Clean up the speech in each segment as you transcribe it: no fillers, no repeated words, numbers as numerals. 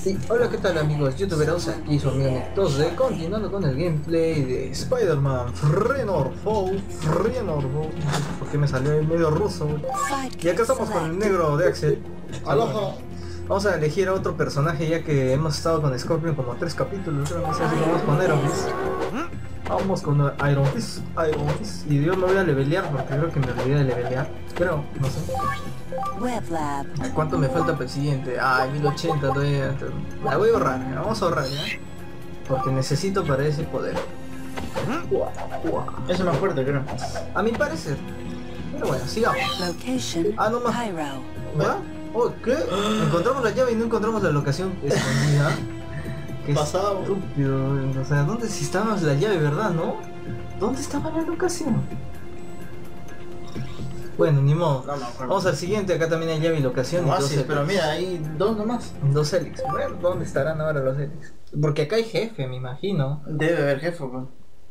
Y hola, ¿qué tal amigos youtubers? Aquí su amigo Nectos continuando con el gameplay de Spider-Man Frenorfo. No sé por qué me salió ahí medio ruso, güey. Y acá estamos con el negro de Axel. Aloha. Vamos a elegir a otro personaje ya que hemos estado con Scorpion como 3 capítulos, creo, no sé si vamos con Iron Fist. Vamos con Iron Fist. Y yo me voy a levelear porque creo que me olvidé de levelear. Creo, no sé. WebLab. ¿Cuánto me falta para el siguiente? Ay, 1080 todavía. La voy a ahorrar, ya. Vamos a ahorrar, ¿ya? Porque necesito para ese poder. Ese es más fuerte, creo. A mi parecer. Pero bueno, sigamos. Location No más. Pyro. ¿Ya? Oh, ¿qué? Encontramos la llave y no encontramos la locación escondida. Qué Pasado. estúpido. O sea, ¿dónde si estaba la llave, verdad, no? ¿Dónde estaba la locación? Bueno, ni modo. No me acuerdo. Vamos al siguiente, acá también hay llave y locación. No, y dos sí, helix. pero mira, hay dos nomás. Dos helix. Bueno, ¿dónde estarán ahora los helix? Porque acá hay jefe, me imagino. Debe haber jefe, pues.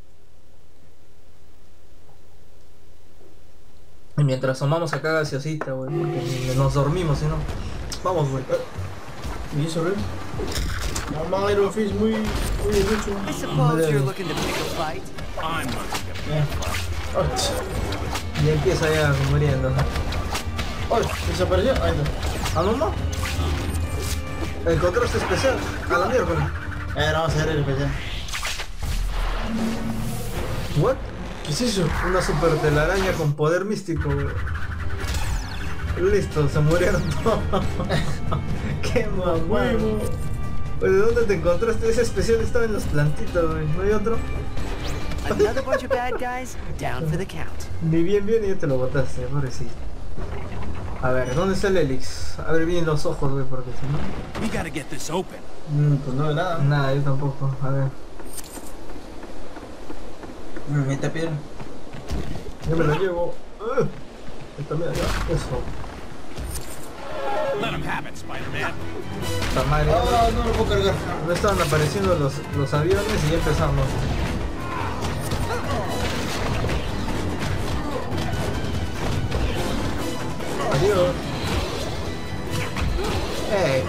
Y mientras asomamos acá gaseosita, güey, porque nos dormimos, si no. Vamos, güey. ¿Y eso, güey? Mamá, Iron Fist muy mucho. I suppose you're looking to pick a fight. I'm Y empieza ya muriendo. ¡Ay! ¿Desapareció? Ahí está. ¿Ah, no, no? El contraste especial. A la miércoles. Vamos a ver el especial. ¿What? ¿Qué es eso? Una super telaraña con poder místico, güey. Listo, se murieron todos. ¡Qué mamón! Huevo. ¿De dónde te encontraste? Ese especial estaba en las plantitas, güey. ¿No hay otro? Another bunch of bad guys down for the count. Ni bien y ya te lo botaste, pobrecito. A ver, ¿dónde está el Helix? A ver bien los ojos, güey, porque si no... We gotta get this open. Pues no ve nada. Nada, yo tampoco. A ver, Esta piedra. yo me lo llevo. Esta mira ya, eso. Let him have it, Spider-Man. Esta madre. Ah, no lo puedo cargar. No estaban apareciendo los aviones y ya empezamos. Adiós. ¡Ey!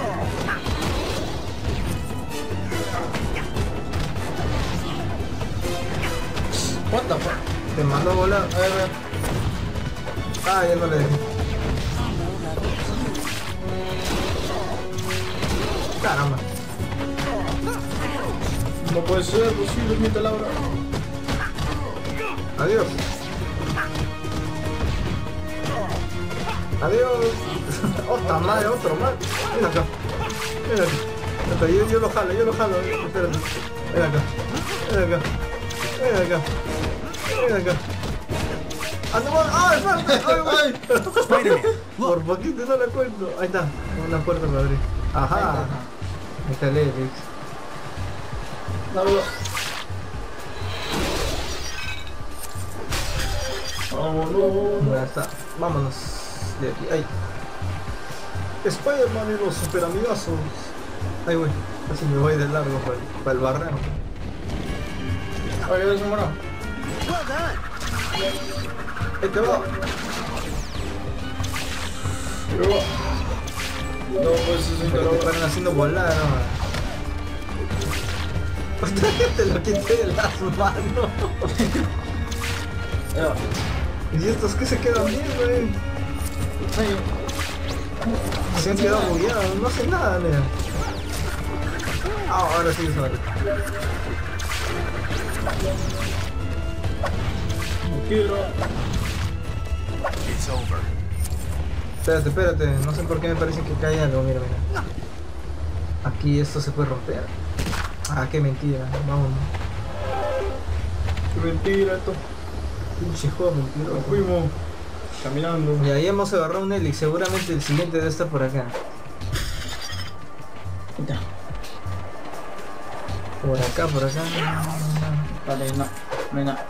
What the fuck? Te mandó a volar. A ver. Ah, ya no le dejé. Caramba. No puede ser posible, mi Laura. Adiós. Adiós. Otra madre, otro más. Ven acá. Ven acá. Acá, yo lo jalo. Espérate. Ven acá. Ven acá. ¡Ah, no! ¡Ah, espérate! ¡Ay, Spider-Man, Por poquito no la cuento. Ahí está. Una puerta para abrir. Ajá. Ahí está el Helix. No. Vámonos. Ya está. Vámonos de aquí. Ay. Spider-Man y los super amigazos. Ay, güey. Casi me voy de largo para el barreno. Oye, eso mono. well done. Ahí te va. No, pues eso es Pero te paran haciendo volar, ¿no? Te lo quité de las manos. ¿Y estos que se quedan bien, güey? Se han quedado bugueados, no hace nada, mira. Ah, ahora sí, sorry. Quiero. It's over. Espérate, no sé por qué me parece que cae algo, mira. Aquí esto se puede romper. Ah, qué mentira, vamos. Qué mentira esto. Pinche juego mentiroso. Nos fuimos caminando. Y ahí hemos agarrado un Helix, seguramente el siguiente debe estar por acá. Por acá. Vale, no hay nada.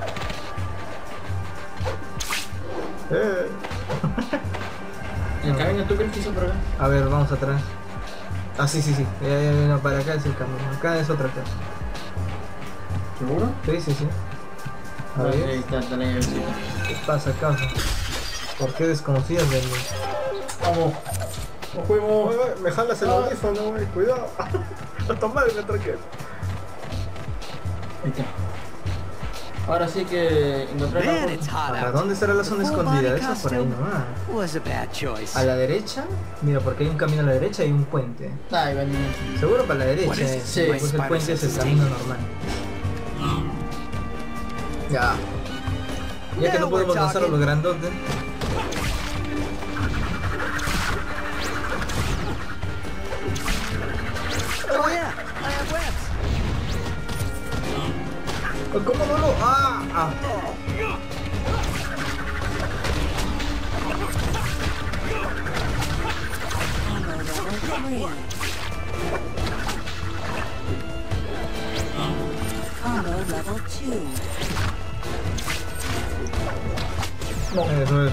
¿El camino tú crees que hizo por acá? A ver, vamos atrás. Ah, sí. No, para acá es el camino. Acá es otra casa. ¿Seguro? Sí. A ver, Ahí está, ahí. ¿qué pasa, casa? ¿Por qué desconfías de mí? Vamos. Nos fuimos. Me jalas el audífono, güey, cuidado. A tomar me traqué. Ahí está. Ahora sí que encontrar Man, la it's hot ¿Para out. dónde estará la zona Full escondida? body Esa por ahí costume nomás. was a bad choice. A la derecha, mira, porque hay un camino a la derecha y un puente. Ahí van. Seguro para la derecha, What is this? Sí, pues el puente es el Spider-Sense camino normal. Ya. Ya que no Now podemos we're lanzar a los talking. grandotes. Oh yeah, I have webs. ¿Cómo no lo? ¡Ah! Combo level 3. Combo level 2. Eso es.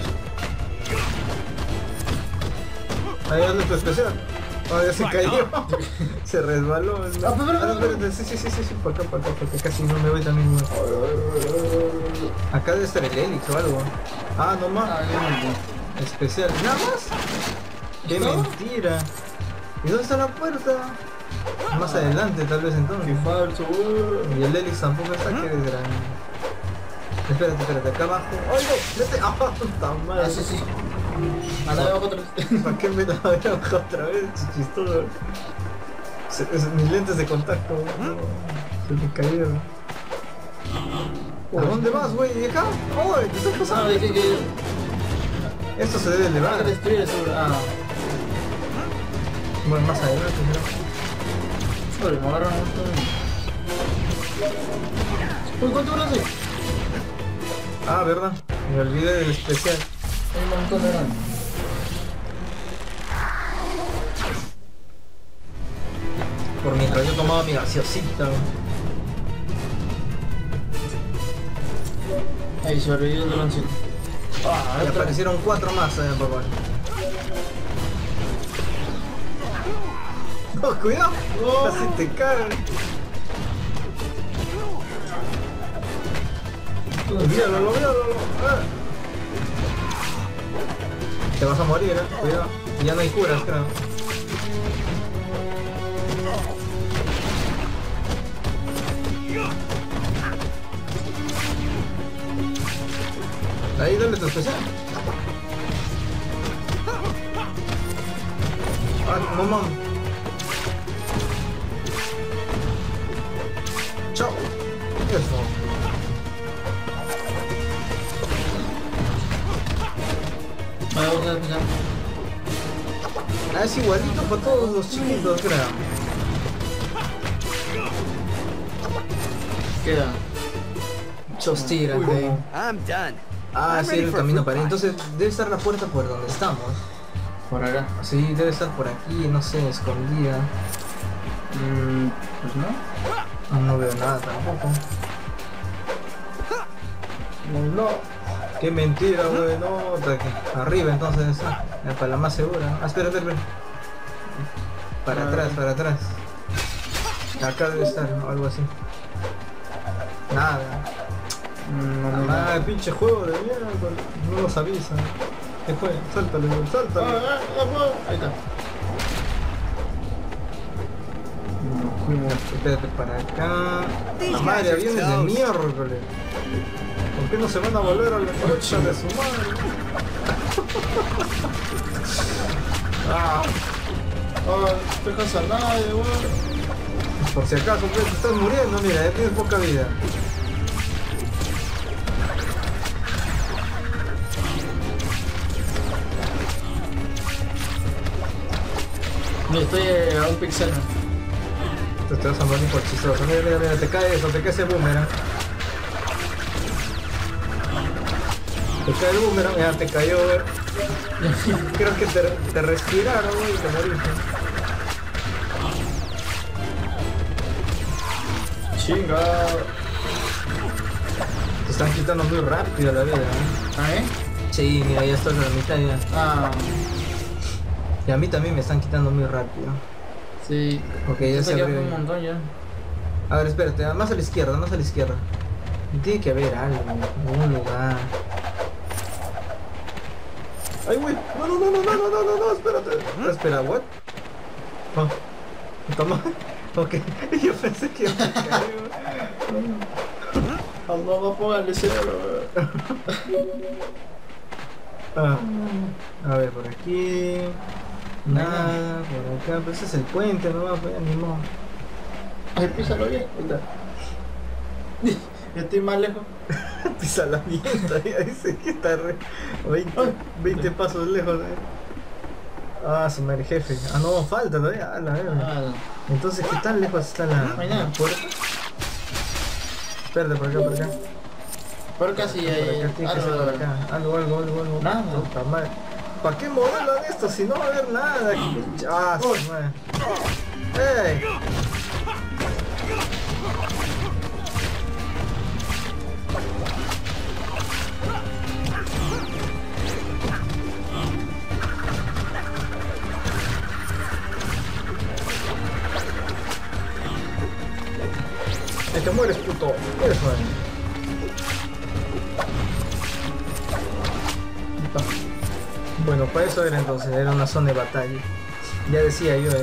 Ahí anda tu especial. Ah, ya se cayó. Se resbaló. ¿No? Espérate, sí, por acá, porque casi no me voy también. ¿No? Acá debe estar el Helix o algo. Ah, no más. Especial. ¿Nada más? ¡Qué mentira! ¿Y dónde está la puerta? Más adelante, tal vez Qué entonces. falso, weón. Y el Helix tampoco está, que desgrande. Espérate, acá abajo. ¡Ay, no! ¡Vete! ¡Ah, puta madre! Ah, sí. Anda abajo otra vez. ¿Para qué me la voy a bajar otra vez? Chistoso. Mis lentes de contacto, no, se me cayeron. ¿A dónde vas, güey? ¿Y acá? ¡Uy! ¿Qué está pasando? Ah, que Esto se debe va a elevar. destruir eso. Ah, Bueno, más adelante, sobre, me agarran esto. Uy, ¿cuánto horas hay? Ah, verdad. Me olvidé del especial. Hay un montón de grandes. Por mientras yo tomaba mi gaseosita. Ahí sobrevivió el droncito. Ah, y aparecieron 4 más, papá. No, cuidado. Casi te caen. Míralo. Te vas a morir, cuidado. Y ya no hay curas, creo. Ahí, dale tu especial. Ah, no mames. Chao. Eso. Vamos a empezar. Ah, es igualito para todos los chiquitos, creo. Queda. Muchos tiras, I'm done. Ah, I'm sí, ready el for camino a para ahí. fruit Entonces debe estar la puerta por donde estamos. Por acá. Sí, debe estar por aquí, no sé, escondida. Pues no. No veo nada tampoco. No. Qué mentira, güey, no. Arriba entonces, para la más segura. Ah, espera. Para atrás. Acá debe estar, o algo así. Nada. Ah, el pinche juego de mierda, no nos avisa. ¿Qué fue? Sáltale. Ahí está. Espérate, para acá. These La guys madre, are aviones de toast. miércoles. ¿Por qué no se van a volver a la concha de su madre? No dejas a nadie, weón. Por si acaso, pues, te estás muriendo, mira, ya tienes poca vida. Mira, estoy a un pixel. Te vas a morir por chistoso. Mira, te cae eso, te cae ese boomerang. Te cae el boomerang, ya te cayó, güey. Creo que te respiraron, güey, y te moriste. Chinga. Te están quitando muy rápido la vida, ¿eh? ¿Ah, eh? Sí, mira, ya estás a la mitad ya. Ah, Y a mí también me están quitando muy rápido. sí. Ok, ya se queda abrió. un montón ya. A ver, espérate, más a la izquierda. Tiene que haber algo, algún lugar. Ay, güey. No, no, no, no, no, no, no, no, no, espérate. Espera, what? Oh, toma. Ok, yo pensé que iba a caer, güey. No, póngale cero. Ah, a ver, por aquí. Nada, por acá. Pues ese es el puente, no va a poder ni modo. Ay, písalo bien. Yo estoy más lejos. Pisa la mierda, ya dice que está 20 pasos lejos. Ah, su madre jefe. Ah, no, falta todavía. A la verga. Entonces, ¿qué tan lejos está la puerta? Espérate, por acá. Por acá sí hay Tiene que ser por acá. Algo. Nada. Puta madre. ¿Para qué modelan esto si no va a haber nada? Ah, su madre. ¡Ey! Te mueres, puto. Eso es. Bueno, para eso era entonces, era una zona de batalla. Ya decía yo,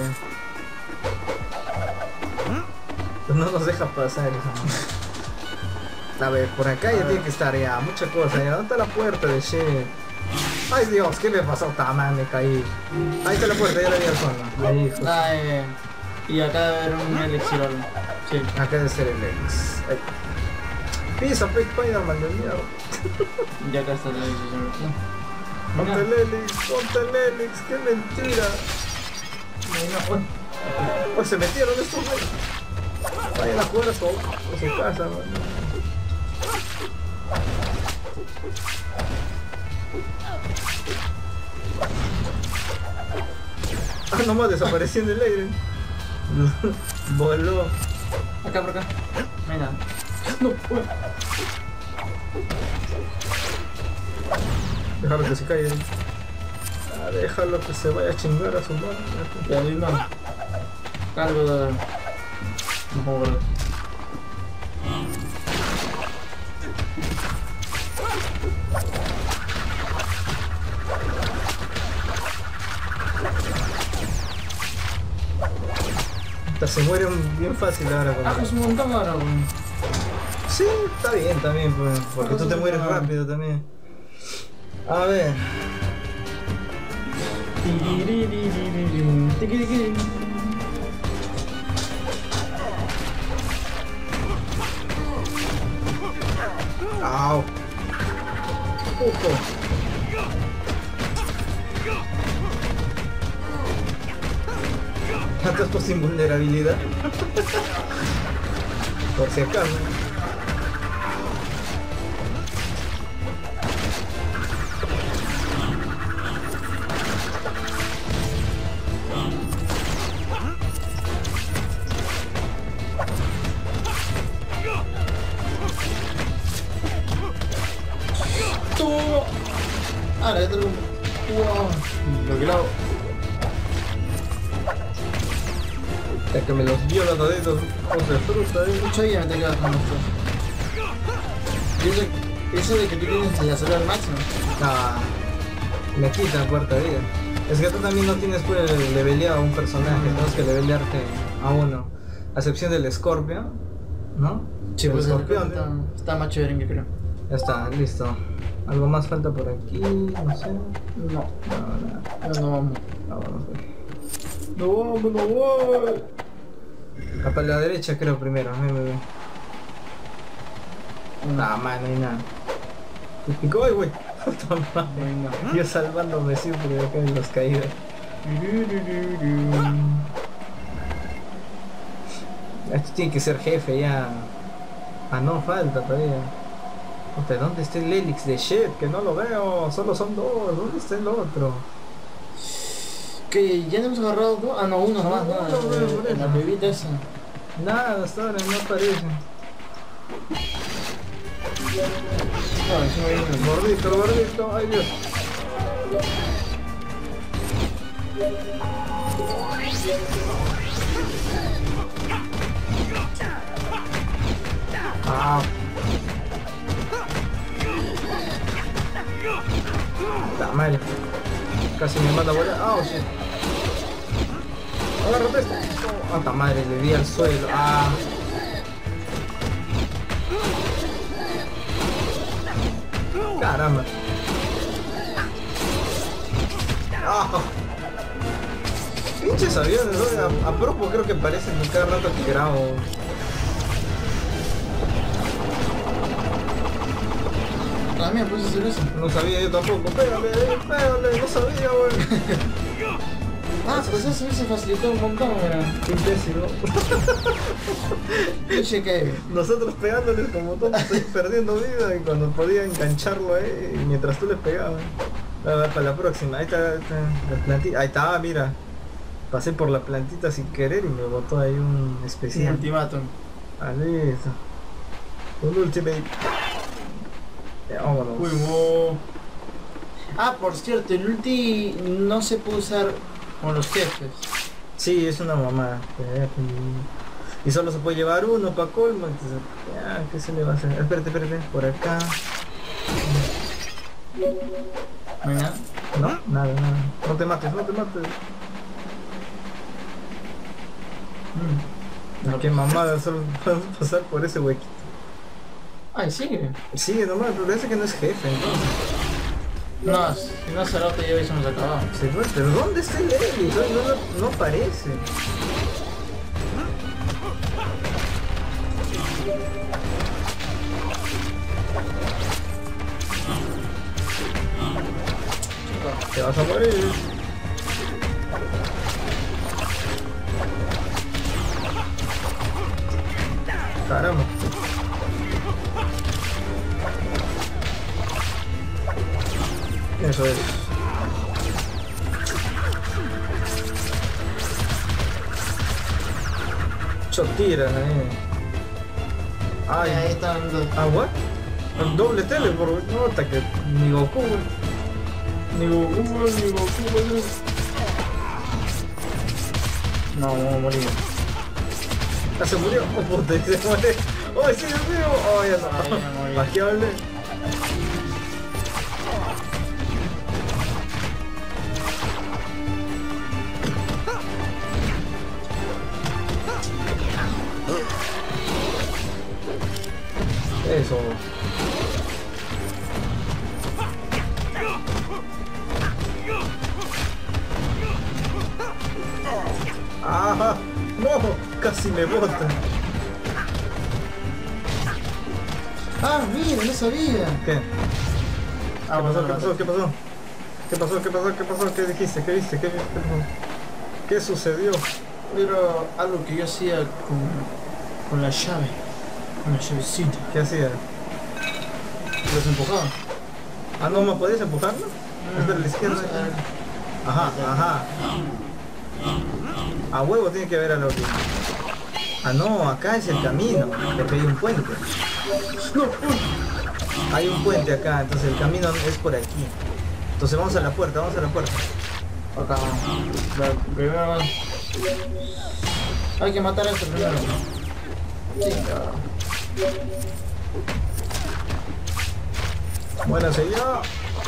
pues no nos deja pasar eso. A ver, por acá ya tiene que estar ya, mucha cosa. ¿Dónde está la puerta de shit? Ay Dios, ¿qué me pasó? Tamán, me caí. Ahí está la puerta, ya la vi al fondo. Ahí, justo. Y acá debe haber un elixir o algo. Sí. Acá debe ser el Elix. Pisa, Spider-Man del miedo. Ya acá está el elixir. Ponte el Elix, qué mentira. Oh, se metieron estos güeyes. Vayan a jugar a su casa, man. Ah, nomás desapareció en el aire. Voló. Acá por acá. No hay nada. No, Déjalo que se caiga. Ah, déjalo que se vaya a chingar a su madre. ya lo mismo. Algo de... No puedo ver. Se muere bien fácil ahora con Es un montón ahora, güey. Sí, está bien también, pues, porque tú te mueres rápido también. A ver. Au. Puto. ¿Acaso sin vulnerabilidad? Por si acaso. Ahora ya tengo... Wow. Lo que lo hago. Es que me los dio la todito con de fruta, Mucho ya me te quedas con esto. Y eso de que tú tienes la salud al máximo. Ah, me quita cuarta vida. Es que tú también no tienes pues leveleado a un personaje, tienes que levelearte a uno. A excepción del Scorpion, ¿no? Sí, el pues Scorpion. está más chévere, yo creo. Ya está, listo. ¿Algo más falta por aquí? No sé. No, Nada. no vamos. Vámonos, güey. No vamos. Acá para la derecha creo primero. Nada más, no hay nada. ¿Te picó, güey? Puta madre. Yo salvándome siempre de acá en las caídas. Esto tiene que ser jefe ya. Ah, no, falta todavía. Puta, ¿dónde está el Elix de shit? Que no lo veo, solo son dos. ¿Dónde está el otro? Que ya no hemos agarrado dos. Ah, no, uno nomás, no. La bebita esa. Nada, hasta ahora no aparece. No, eso no viene. Gordito, ay Dios. Ah. La madre. Casi me manda a volar. Ah, oh, shit. Agárrate esto. Oh, ta madre, le di al suelo. Ah. Caramba. Ah. Pinches aviones, ¿no? A propósito creo que parecen cada rato que grabo. Ah, mira, puedes hacer eso. No sabía yo tampoco. Pégale, no sabía, güey. Ah, pues eso se facilitó un montón, mira. Qué imbécil, ¿no? Pinche Kevin. Nosotros pegándoles como tontos, perdiendo vida y cuando podía engancharlo ahí mientras tú les pegabas. A ver, para la próxima. Ahí está la plantita. Ahí está, mira. Pasé por la plantita sin querer y me botó ahí un Un especial. ultimátum. Ah, listo. Un ultimate. Vámonos. Uy, wow. Ah, por cierto, el ulti no se puede usar con los jefes. Sí, es una mamada. Y solo se puede llevar uno para colmo. Entonces, ya, ¿qué se le va a hacer? Espérate, por acá. Venga. No, nada. No te mates. No, Qué mamada, solo podemos pasar por ese huequito. Ay, sigue. Sigue nomás, pero parece que no es jefe, entonces. No, si no se lo te lleva y se nos acababa. Se fue, pero ¿dónde está el Eli? No aparece. Te vas a morir. Caramba. Eso es. Chotiras ahí. Ay, ahí Ay, están los... ¿what? Doble teleport, no, hasta que ni Goku, güey. Ni Goku, güey. No, vamos a morir. Ah, se murió. Oh, puta, se muere. ¡Oh, sí, Dios mío! ¡Oh, ya Ay, ya no! morí. Vaqueable. Eso. ¡Ah! ¡No! Casi me bota. Ah, mira, no sabía. ¿Qué? Ah, ¿Qué pasó? bueno, ¿Qué pasó? ¿Qué dijiste? ¿Qué viste? ¿Qué pasó? ¿Qué sucedió? Era algo que yo hacía con la llave. Con la llavecita. ¿Qué hacía? Los empujaba. Ah, ¿no me podías empujarlo? Espera, a la izquierda. Ajá. A huevo tiene que haber algo aquí. Ah, no, acá es el camino, porque hay un puente. Hay un puente acá, entonces el camino es por aquí. Entonces vamos a la puerta. Acá. Primero. Hay que matar a este primero. Sí, Muérase ya.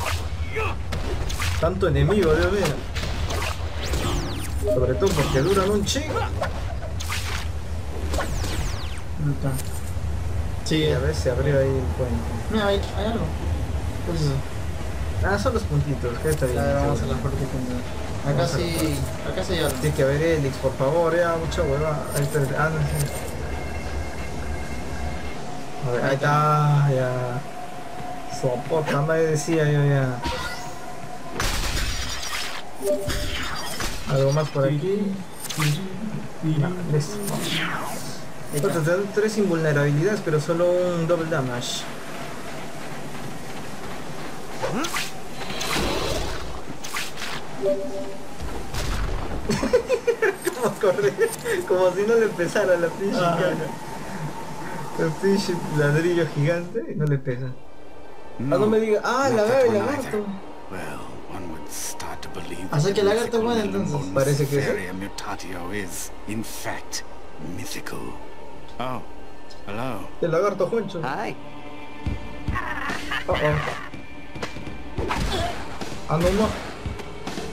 Tanto enemigo, Dios mío. Sobre todo porque duran un chingo. Sí, Y a ver si abrió ahí el puente. mira, hay algo. ¿Qué es eso? Ah, son los puntitos, que está bien. A ver, vamos a la puerta. Acá sí hay algo. Tiene que haber Helix, por favor, ya, mucha hueva. Ahí está. Ah, no sé. A ver, ahí está, ya. Sopota, me decía yo ya. Algo más por aquí. No, listo. Entonces te dan 3 invulnerabilidades, pero solo un double damage. Como corre, como si no le pesara la pinche cara. El pinche ladrillo gigante y no le pesa. Ah, no me diga, ah, el lagarto. Well, one would start to believe Así that que el the lagarto es bueno, mythical entonces. Lilium Parece que sí. Severia mutatio is, in fact, mythical. Oh, hello. El lagarto Juancho. Hi. Ah, no.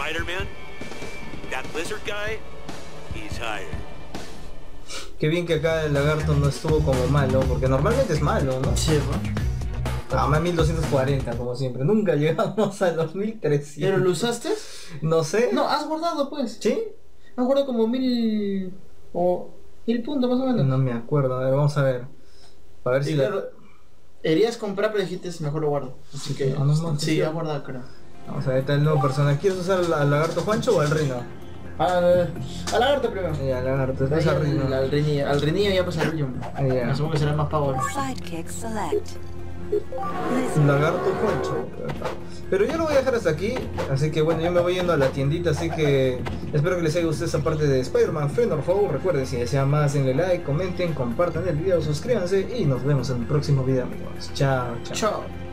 Spider-Man? That lizard guy? He's hired. Qué bien que acá el lagarto no estuvo como malo, porque normalmente es malo, ¿no? Sí, ¿no? Más 1240 como siempre, nunca llegamos a los 1300. ¿Pero lo usaste? No sé. No, has guardado pues. ¿Sí? Has guardado como 1000 o 1000 puntos más o menos. No me acuerdo, a ver, vamos a ver. A ver si Sí, claro. Querías comprar, pero dijiste mejor lo guardo. Así que no, sí, has guardado, creo. Vamos a ver, está el nuevo personaje. ¿Quieres usar al lagarto Juancho o al Rino? Al lagarto primero. Ya, lagarto, después al Rino. Al Rinillo ya pasa el último. Ya. Asumo que será el más power. Sidekick select. Lagarto Juancho. Pero yo lo voy a dejar hasta aquí. Así que bueno, yo me voy yendo a la tiendita. Así que espero que les haya gustado esta parte de Spider-Man Friend or Foe. Recuerden, si desean más, denle like, comenten, compartan el video, suscríbanse. Y nos vemos en el próximo video, amigos. Chao, chao. Chao.